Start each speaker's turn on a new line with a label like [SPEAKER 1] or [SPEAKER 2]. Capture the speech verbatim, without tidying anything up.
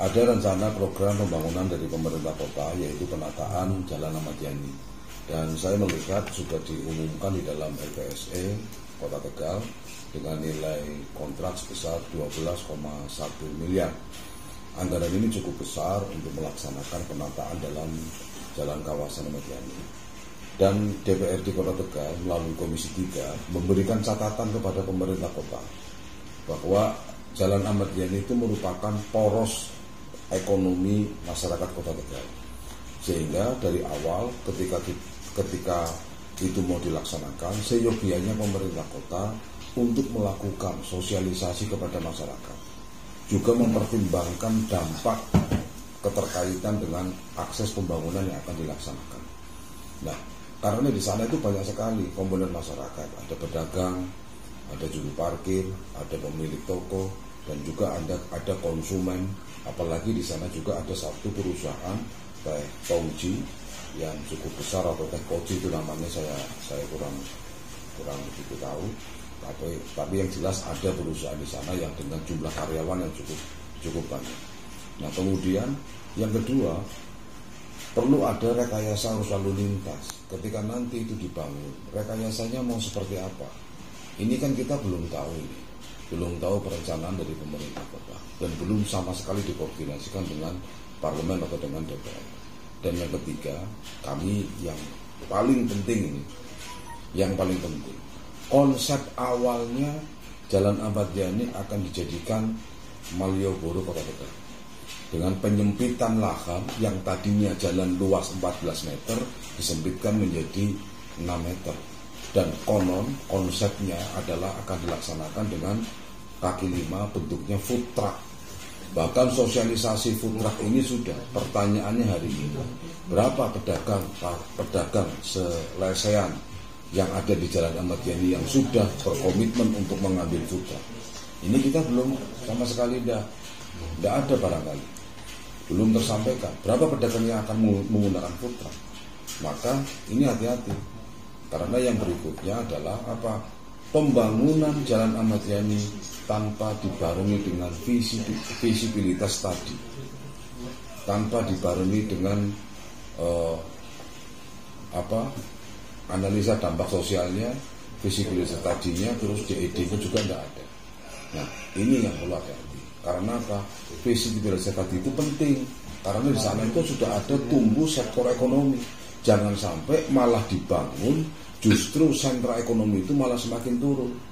[SPEAKER 1] ada rencana program pembangunan dari pemerintah kota, yaitu penataan Jalan Ahmad Yani. Dan saya melihat sudah diumumkan di dalam L P S E Kota Tegal dengan nilai kontrak sebesar dua belas koma satu miliar. Anggaran ini cukup besar untuk melaksanakan penataan dalam jalan kawasan Ahmad Yani. Dan D P R D Kota Tegal melalui Komisi tiga memberikan catatan kepada pemerintah kota bahwa Jalan Ahmad Yani itu merupakan poros ekonomi masyarakat Kota Tegal. Sehingga dari awal ketika ketika itu mau dilaksanakan, seyogianya pemerintah kota untuk melakukan sosialisasi kepada masyarakat, juga mempertimbangkan dampak keterkaitan dengan akses pembangunan yang akan dilaksanakan. Nah, karena di sana itu banyak sekali komponen masyarakat, ada pedagang, ada juru parkir, ada pemilik toko, dan juga ada ada konsumen. Apalagi di sana juga ada satu perusahaan teh Tongji yang cukup besar, atau teh Koji itu namanya, saya saya kurang kurang begitu tahu. Tapi tapi yang jelas ada perusahaan di sana yang dengan jumlah karyawan yang cukup cukup banyak. Nah, kemudian yang kedua, perlu ada rekayasa arus lalu lintas. Ketika nanti itu dibangun, rekayasanya mau seperti apa? Ini kan kita belum tahu ini. Belum tahu perencanaan dari pemerintah kota, dan belum sama sekali dikoordinasikan dengan parlemen atau dengan D P R. Dan yang ketiga, kami yang paling penting ini, yang paling penting, konsep awalnya Jalan Ahmad Yani akan dijadikan Malioboro Kota Tegal, dengan penyempitan lahan yang tadinya jalan luas empat belas meter disempitkan menjadi enam meter. Dan konon konsepnya adalah akan dilaksanakan dengan kaki lima, bentuknya food truck. Bahkan sosialisasi food truck ini sudah. Pertanyaannya hari ini, berapa pedagang pedagang selesean yang ada di Jalan Ahmad Yani yang sudah berkomitmen untuk mengambil food truck? Ini kita belum sama sekali, tidak tidak ada barangkali, belum tersampaikan berapa pedagang yang akan menggunakan food truck. Maka ini hati-hati. Karena yang berikutnya adalah apa? Pembangunan Jalan Ahmad Yani tanpa dibarengi dengan visi, visibilitas tadi, tanpa dibarengi dengan uh, apa? analisa dampak sosialnya, visibilitas tadinya, terus D E D-nya juga tidak ada. Nah, ini yang perlu hati-hati. Karena apa? Visibilitas tadi itu penting. Karena di sana itu sudah ada tumbuh sektor ekonomi. Jangan sampai malah dibangun, justru sentra ekonomi itu malah semakin turun.